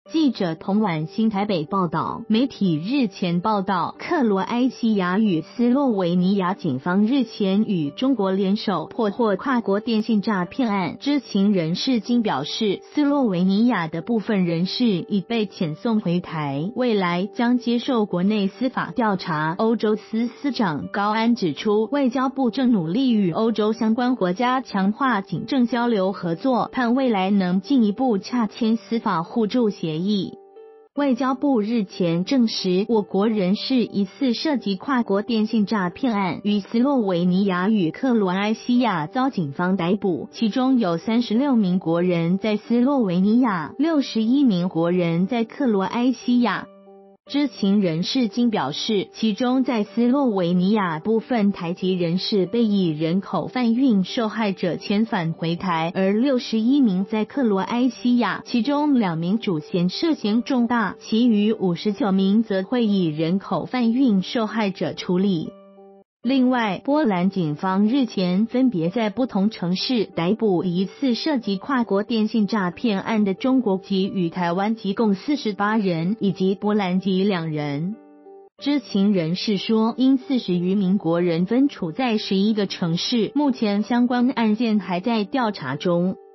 记者彭婉欣台北报道，媒体日前报道，克罗埃西亚与斯洛维尼亚警方日前与中国联手破获跨国电信诈骗案。知情人士经表示，斯洛维尼亚的部分人士已被遣送回台，未来将接受国内司法调查。欧洲司司长高安指出，外交部正努力与欧洲相关国家强化警政交流合作，盼未来能进一步洽签司法互助协议。外交部日前证实，我国人士疑似涉及跨国电信诈骗案，于斯洛维尼亚与克罗埃西亚遭警方逮捕，其中有36名国人在斯洛维尼亚，61名国人在克罗埃西亚。知情人士经表示，其中在斯洛维尼亚部分台籍人士被以人口贩运受害者遣返回台，而61名在克罗埃西亚，其中2名主嫌涉嫌重大，其余59名则会以人口贩运受害者处理。另外，波兰警方日前分别在不同城市逮捕疑似涉及跨国电信诈骗案的中国籍与台湾籍共48人，以及波兰籍2人。知情人士说，因40余名国人分处在11个城市，目前相关案件还在调查中。